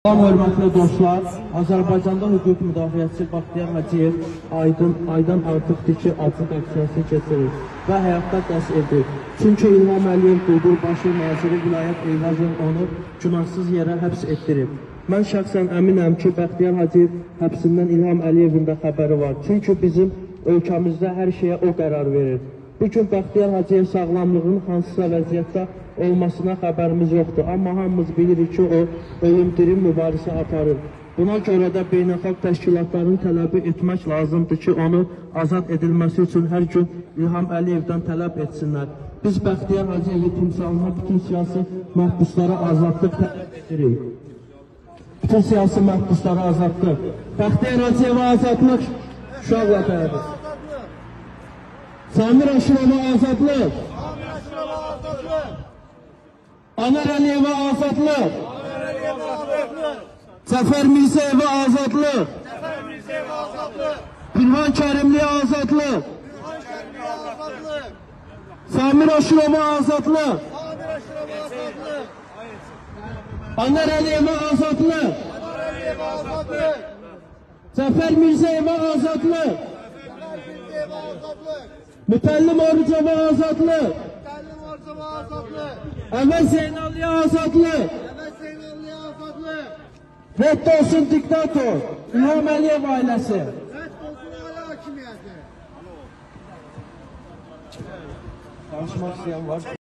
Salam hörmətli dostlar, Azərbaycanda hüquq müdafiəçisi Bəxtiyar Hacıyev aydan artıqdır ki, açıq aksiyası keçirir və həyatda dəst edir. Çünki İlham Əliyev Quldur naziri Vilayət Eyvazov onu günahsız yerə həbs etdirib. Mən şəxsən əminəm ki, Bəxtiyar Hacıyev həbsindən İlham Əliyevin də xəbəri var. Çünki bizim ölkəmizdə hər şeyə o qərar verir. Bugün Bəxtiyar Hacıyev sağlamlığının hansısa vəziyyətdə olmasına xəbərimiz yoxdur. Amma hamımız bilirik ki, o ölüm-dirim mübarizə aparır. Buna görə də beynəlxalq təşkilatların tələbi etmək lazımdır ki, onu azad edilməsi üçün hər gün İlham Əliyevdən tələb etsinlər. Biz Bəxtiyar Hacıyevi timsalına bütün siyasi məhbuslara azadlıq tələb edirik. Bütün siyasi məhbuslara azadlıq. Bəxtiyar Hacıyeva azadlıq uşaqla bərabər. Samir Aşırova azadlıq. Anar Əliyeva azadlıq. Cəfər Mirzəyeva azadlıq. Pirvan Kərimliyə azadlıq. Samir Aşırova azadlıq. Anar Əliyeva azadlıq. Cəfər Mirzəyeva azadlıq. Mütəllim Orucova azadlıq. Əvəz Zeynallıya azadlıq. Rədd olsun diktator. İlham Əliyev ailəsi. Rədd olsun ailə hakimiyyəti. Danışmaq istəyən var.